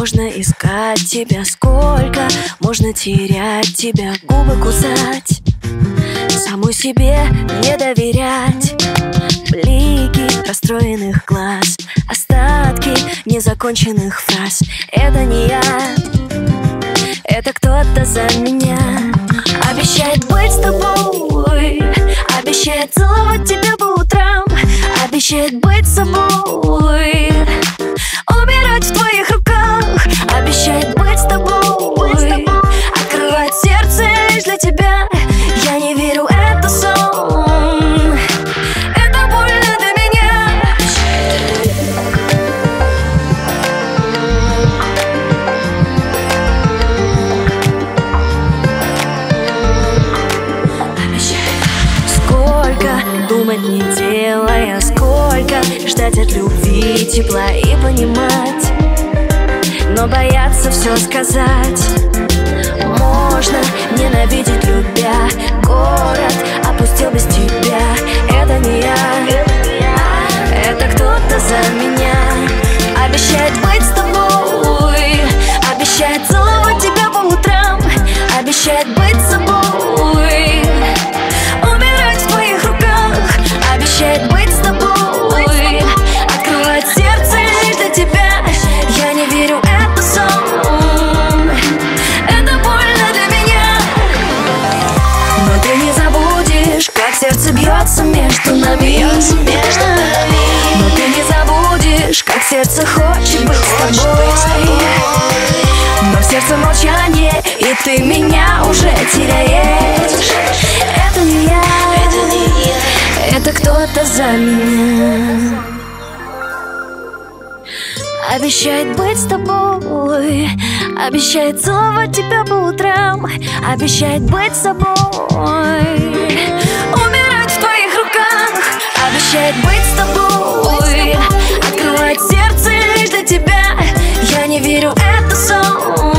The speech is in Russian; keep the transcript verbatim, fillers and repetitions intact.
Можно искать тебя сколько, можно терять тебя, губы кусать, самой себе не доверять. Блики расстроенных глаз, остатки незаконченных фраз. Это не я, это кто-то за меня. Обещает быть с тобой, обещает целовать тебя по утрам, обещает быть собой, умирать в твоих руках. Обещает быть с тобой, открывать сердце лишь для тебя. Я не верю, это сон, это больно для меня. Сколько думать не делая, сколько ждать от любви тепла и понимать, но бояться все сказать. Можно ненавидеть, любя, город опустил без тебя. Это не я, это кто-то за меня. Обещает быть с тобой, обещает целовать тебя по утрам, обещает быть собой, умирать в твоих руках. Обещает быть с тобой, открывать сердце лишь для тебя. Я не верю, это сон, это больно для меня. Но ты не забудешь, как сердце бьется между нами. Но ты не забудешь, как сердце хочет быть с тобой. Но в сердце молчание, и ты меня уже теряешь. Это не я, это кто-то за меня. Обещает быть с тобой, обещает целовать тебя по утрам, обещает быть собой, умирать в твоих руках. Обещает быть с тобой, открывать сердце лишь для тебя. Я не верю, это сон.